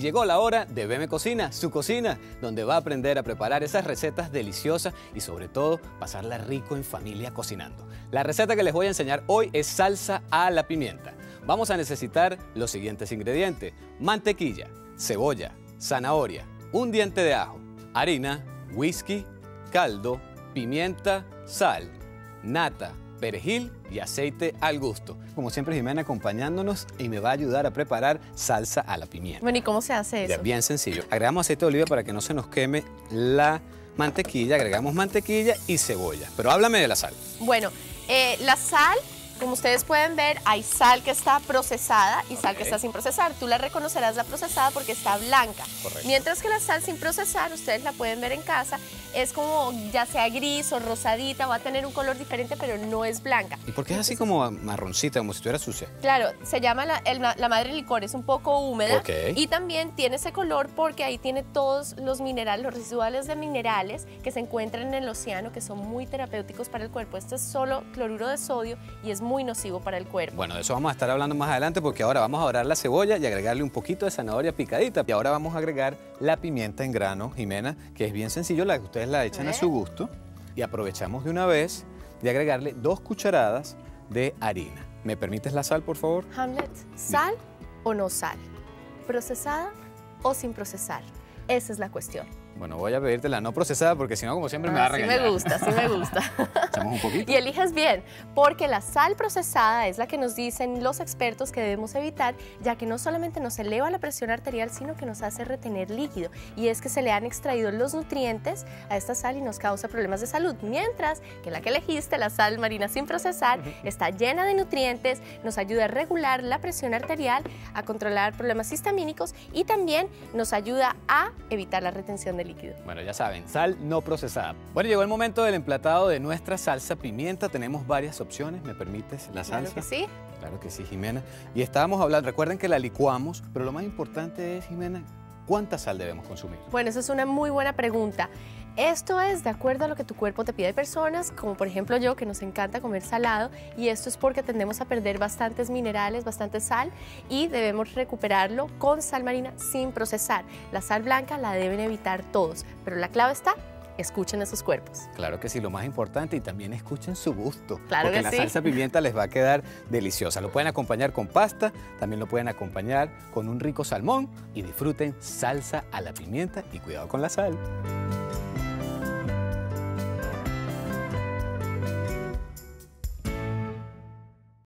llegó la hora de BM Cocina, su cocina, donde va a aprender a preparar esas recetas deliciosas y sobre todo pasarla rico en familia cocinando. La receta que les voy a enseñar hoy es salsa a la pimienta. Vamos a necesitar los siguientes ingredientes: mantequilla, cebolla, zanahoria, un diente de ajo, harina, whisky, caldo, pimienta, sal, nata, perejil y aceite al gusto. Como siempre, Jimena acompañándonos y me va a ayudar a preparar salsa a la pimienta. Bueno, ¿y cómo se hace eso? Bien sencillo. Agregamos aceite de oliva para que no se nos queme la mantequilla. Agregamos mantequilla y cebolla. Pero háblame de la sal. Bueno, la sal, como ustedes pueden ver, hay sal que está procesada y sal que está sin procesar. Tú la reconocerás la procesada porque está blanca. Correcto. Mientras que la sal sin procesar, ustedes la pueden ver en casa, es como ya sea gris o rosadita, va a tener un color diferente, pero no es blanca. ¿Y por qué es así como marroncita, como si estuviera sucia? Claro, se llama la madre licor, es un poco húmeda. Ok. Y también tiene ese color porque ahí tiene todos los minerales, los residuales de minerales que se encuentran en el océano, que son muy terapéuticos para el cuerpo. Este es solo cloruro de sodio y es muy nocivo para el cuerpo. Bueno, de eso vamos a estar hablando más adelante porque ahora vamos a dorar la cebolla y agregarle un poquito de zanahoria picadita. Y ahora vamos a agregar la pimienta en grano, Jimena, que es bien sencillo, la que ustedes la echan a su gusto. Y aprovechamos de una vez de agregarle 2 cucharadas de harina. ¿Me permites la sal, por favor? Hamlet, ¿sal o no sal? ¿Procesada o sin procesar? Esa es la cuestión. Bueno, voy a pedirte la no procesada porque si no, como siempre, me va a regañar. Sí me gusta, sí me gusta. ¿Echamos un poquito? Y eliges bien, porque la sal procesada es la que nos dicen los expertos que debemos evitar, ya que no solamente nos eleva la presión arterial, sino que nos hace retener líquido. Y es que se le han extraído los nutrientes a esta sal y nos causa problemas de salud. Mientras que la que elegiste, la sal marina sin procesar, está llena de nutrientes, nos ayuda a regular la presión arterial, a controlar problemas histamínicos y también nos ayuda a evitar la retención de líquido. Bueno, ya saben, sal no procesada. Bueno, llegó el momento del emplatado de nuestra salsa pimienta. Tenemos varias opciones. ¿Me permites la salsa? Claro que sí. Claro que sí, Jimena. Y estábamos hablando, recuerden que la licuamos, pero lo más importante es, Jimena, ¿cuánta sal debemos consumir? Bueno, esa es una muy buena pregunta. Esto es de acuerdo a lo que tu cuerpo te pide. Hay personas, como por ejemplo yo, que nos encanta comer salado, y esto es porque tendemos a perder bastantes minerales, bastante sal, y debemos recuperarlo con sal marina sin procesar. La sal blanca la deben evitar todos, pero la clave está: escuchen a sus cuerpos. Claro que sí, lo más importante, y también escuchen su gusto. Claro porque que la sí. salsa pimienta les va a quedar deliciosa. Lo pueden acompañar con pasta, también lo pueden acompañar con un rico salmón y disfruten salsa a la pimienta y cuidado con la sal.